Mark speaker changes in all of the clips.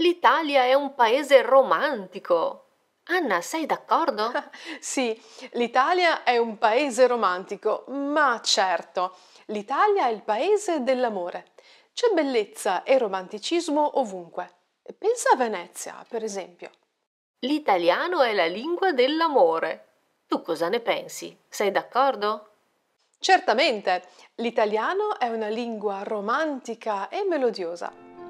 Speaker 1: L'Italia è un paese romantico. Anna, sei d'accordo?
Speaker 2: Sì, l'Italia è un paese romantico, ma certo, l'Italia è il paese dell'amore. C'è bellezza e romanticismo ovunque. Pensa a Venezia, per esempio.
Speaker 1: L'italiano è la lingua dell'amore. Tu cosa ne pensi? Sei d'accordo?
Speaker 2: Certamente, l'italiano è una lingua romantica e melodiosa.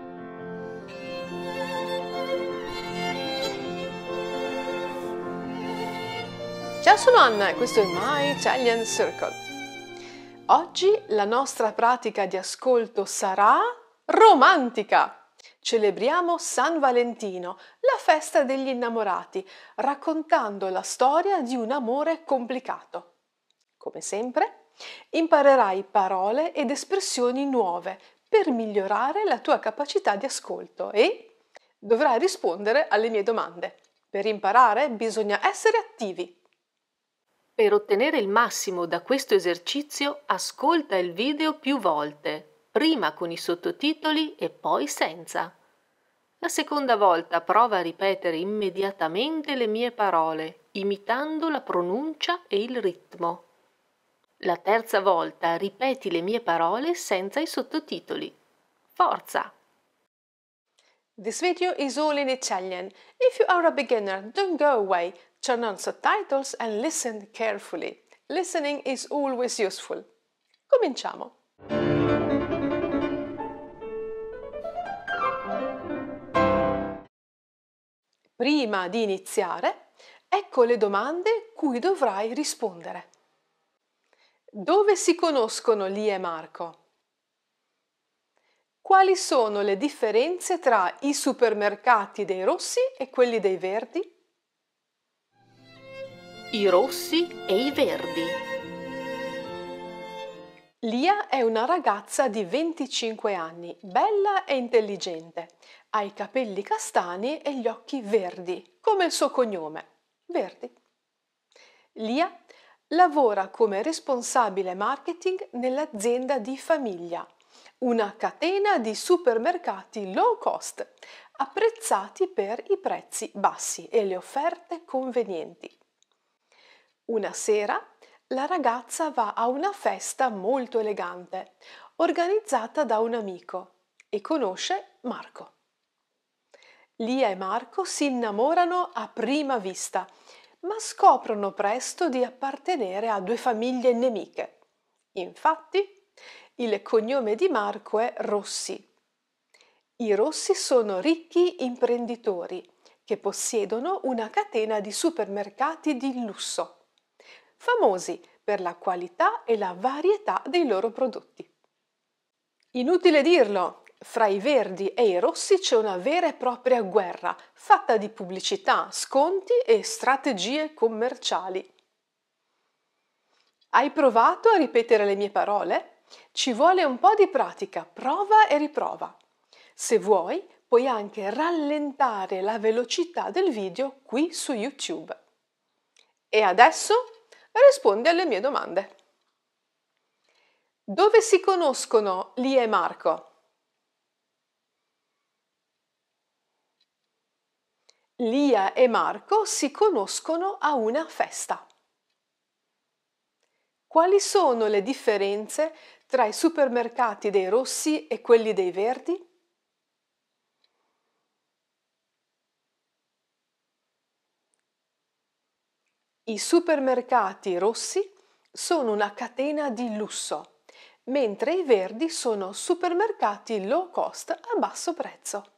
Speaker 2: Ciao, sono Anna e questo è My Italian Circle. Oggi la nostra pratica di ascolto sarà romantica. Celebriamo San Valentino, la festa degli innamorati, raccontando la storia di un amore complicato. Come sempre, imparerai parole ed espressioni nuove per migliorare la tua capacità di ascolto e dovrai rispondere alle mie domande. Per imparare bisogna essere attivi.
Speaker 1: Per ottenere il massimo da questo esercizio, ascolta il video più volte, prima con i sottotitoli e poi senza. La seconda volta prova a ripetere immediatamente le mie parole, imitando la pronuncia e il ritmo. La terza volta ripeti le mie parole senza i sottotitoli. Forza!
Speaker 2: This video is all in Italian. If you are a beginner, don't go away. Turn on subtitles and listen carefully. Listening is always useful. Cominciamo. Prima di iniziare, ecco le domande cui dovrai rispondere. Dove si conoscono Lia e Marco? Quali sono le differenze tra i supermercati dei Rossi e quelli dei Verdi?
Speaker 1: I rossi e i verdi.
Speaker 2: Lia è una ragazza di 25 anni, bella e intelligente. Ha i capelli castani e gli occhi verdi, come il suo cognome, Verdi. Lia lavora come responsabile marketing nell'azienda di famiglia, una catena di supermercati low cost, apprezzati per i prezzi bassi e le offerte convenienti. Una sera la ragazza va a una festa molto elegante, organizzata da un amico, e conosce Marco. Lia e Marco si innamorano a prima vista, ma scoprono presto di appartenere a due famiglie nemiche. Infatti, il cognome di Marco è Rossi. I Rossi sono ricchi imprenditori che possiedono una catena di supermercati di lusso, famosi per la qualità e la varietà dei loro prodotti. Inutile dirlo, fra i Verdi e i Rossi c'è una vera e propria guerra, fatta di pubblicità, sconti e strategie commerciali. Hai provato a ripetere le mie parole? Ci vuole un po' di pratica, prova e riprova. Se vuoi, puoi anche rallentare la velocità del video qui su YouTube. E adesso rispondi alle mie domande. Dove si conoscono Lia e Marco? Lia e Marco si conoscono a una festa. Quali sono le differenze tra i supermercati dei Rossi e quelli dei Verdi? I supermercati Rossi sono una catena di lusso, mentre i Verdi sono supermercati low cost a basso prezzo.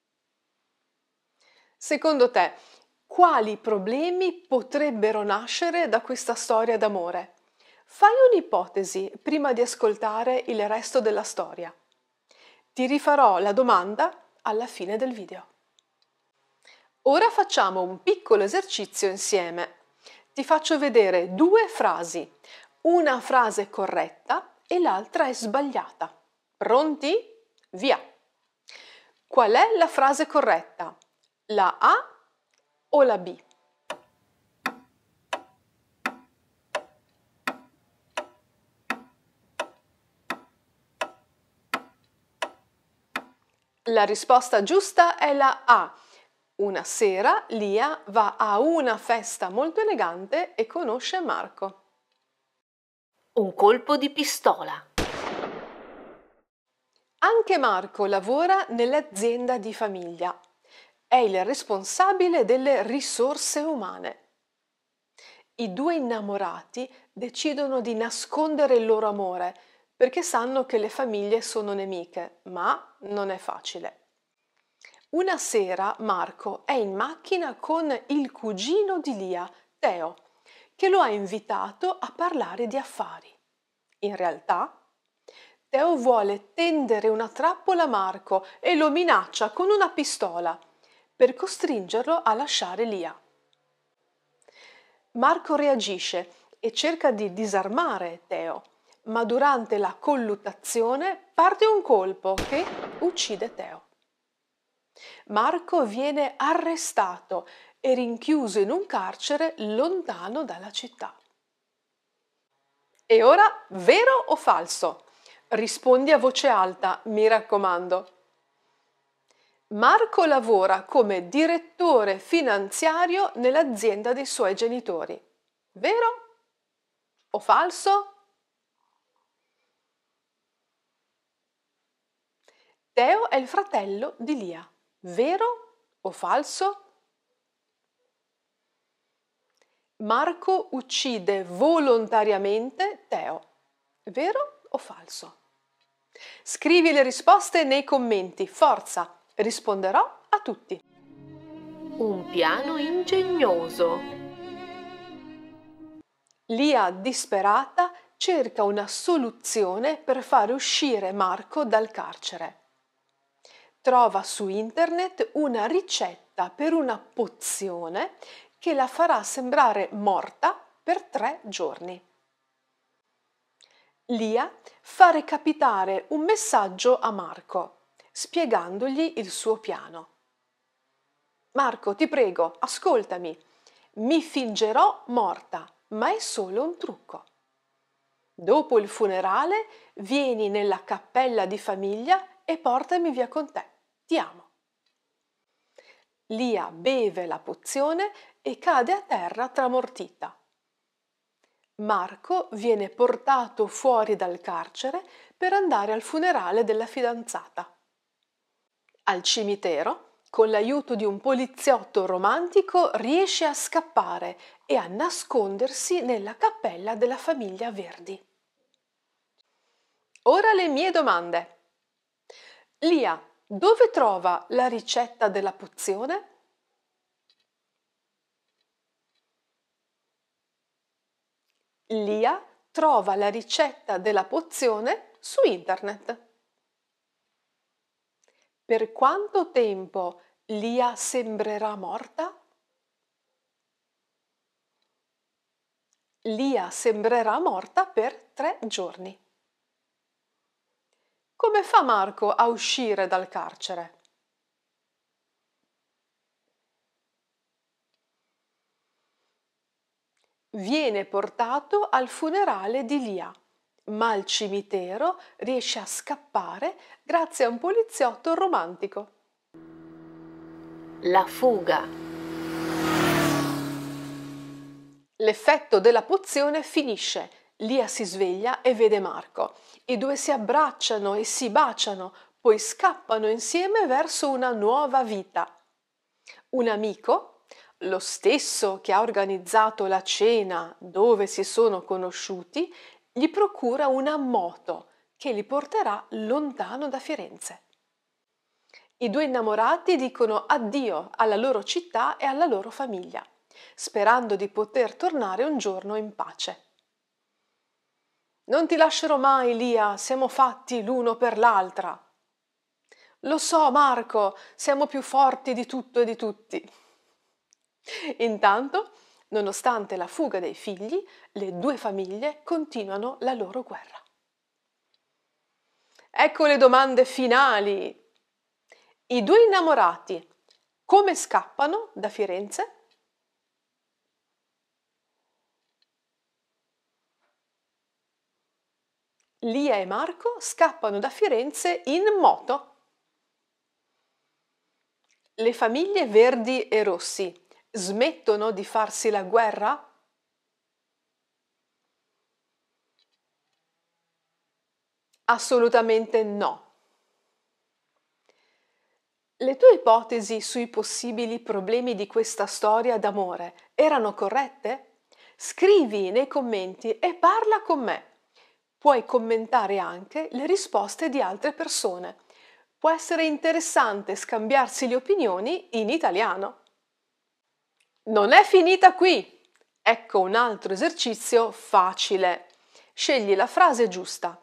Speaker 2: Secondo te, quali problemi potrebbero nascere da questa storia d'amore? Fai un'ipotesi prima di ascoltare il resto della storia. Ti rifarò la domanda alla fine del video. Ora facciamo un piccolo esercizio insieme. Ti faccio vedere due frasi. Una frase è corretta e l'altra è sbagliata. Pronti? Via! Qual è la frase corretta? La A o la B? La risposta giusta è la A. Una sera Lia va a una festa molto elegante e conosce Marco.
Speaker 1: Un colpo di pistola.
Speaker 2: Anche Marco lavora nell'azienda di famiglia. È il responsabile delle risorse umane. I due innamorati decidono di nascondere il loro amore perché sanno che le famiglie sono nemiche, ma non è facile. Una sera Marco è in macchina con il cugino di Lia, Teo, che lo ha invitato a parlare di affari. In realtà, Teo vuole tendere una trappola a Marco e lo minaccia con una pistola per costringerlo a lasciare Lia. Marco reagisce e cerca di disarmare Teo, ma durante la colluttazione parte un colpo che uccide Teo. Marco viene arrestato e rinchiuso in un carcere lontano dalla città. E ora, vero o falso? Rispondi a voce alta, mi raccomando. Marco lavora come direttore finanziario nell'azienda dei suoi genitori. Vero o falso? Teo è il fratello di Lia. Vero o falso? Marco uccide volontariamente Teo. Vero o falso? Scrivi le risposte nei commenti. Forza, risponderò a tutti.
Speaker 1: Un piano ingegnoso.
Speaker 2: Lia, disperata, cerca una soluzione per fare uscire Marco dal carcere. Trova su internet una ricetta per una pozione che la farà sembrare morta per 3 giorni. Lia fa recapitare un messaggio a Marco, spiegandogli il suo piano. Marco, ti prego, ascoltami. Mi fingerò morta, ma è solo un trucco. Dopo il funerale, vieni nella cappella di famiglia e portami via con te. Ti amo. Lia beve la pozione e cade a terra tramortita. Marco viene portato fuori dal carcere per andare al funerale della fidanzata. Al cimitero, con l'aiuto di un poliziotto romantico, riesce a scappare e a nascondersi nella cappella della famiglia Verdi. Ora le mie domande. Lia, dove trova la ricetta della pozione? Lia trova la ricetta della pozione su internet. Per quanto tempo Lia sembrerà morta? Lia sembrerà morta per 3 giorni. Come fa Marco a uscire dal carcere? Viene portato al funerale di Lia, ma al cimitero riesce a scappare grazie a un poliziotto romantico.
Speaker 1: La fuga.
Speaker 2: L'effetto della pozione finisce. Lia si sveglia e vede Marco. I due si abbracciano e si baciano, poi scappano insieme verso una nuova vita. Un amico, lo stesso che ha organizzato la cena dove si sono conosciuti, gli procura una moto che li porterà lontano da Firenze. I due innamorati dicono addio alla loro città e alla loro famiglia, sperando di poter tornare un giorno in pace. Non ti lascerò mai, Lia, siamo fatti l'uno per l'altra. Lo so, Marco, siamo più forti di tutto e di tutti. Intanto, nonostante la fuga dei figli, le due famiglie continuano la loro guerra. Ecco le domande finali. I due innamorati come scappano da Firenze? Lia e Marco scappano da Firenze in moto. Le famiglie Verdi e Rossi smettono di farsi la guerra? Assolutamente no. Le tue ipotesi sui possibili problemi di questa storia d'amore erano corrette? Scrivi nei commenti e parla con me. Puoi commentare anche le risposte di altre persone. Può essere interessante scambiarsi le opinioni in italiano. Non è finita qui! Ecco un altro esercizio facile. Scegli la frase giusta.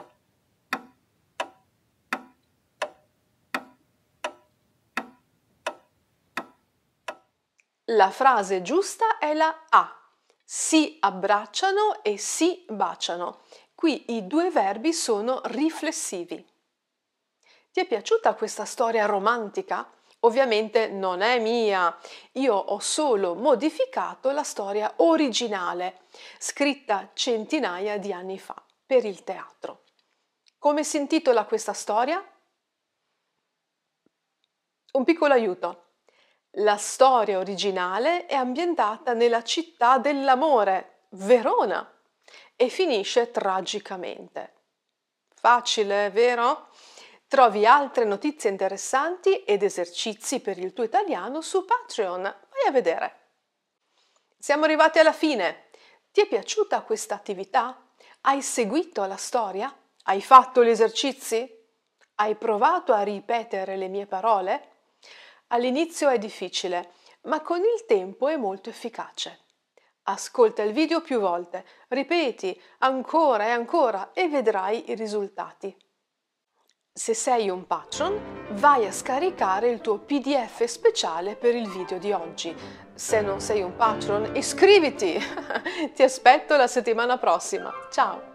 Speaker 2: La frase giusta è la A. Si abbracciano e si baciano. Qui i due verbi sono riflessivi. Ti è piaciuta questa storia romantica? Ovviamente non è mia, io ho solo modificato la storia originale, scritta centinaia di anni fa, per il teatro. Come si intitola questa storia? Un piccolo aiuto. La storia originale è ambientata nella città dell'amore, Verona, e finisce tragicamente. Facile, vero? Trovi altre notizie interessanti ed esercizi per il tuo italiano su Patreon. Vai a vedere. Siamo arrivati alla fine. Ti è piaciuta questa attività? Hai seguito la storia? Hai fatto gli esercizi? Hai provato a ripetere le mie parole? All'inizio è difficile, ma con il tempo è molto efficace. Ascolta il video più volte, ripeti ancora e ancora e vedrai i risultati. Se sei un patron, vai a scaricare il tuo PDF speciale per il video di oggi. Se non sei un patron, iscriviti! Ti aspetto la settimana prossima. Ciao!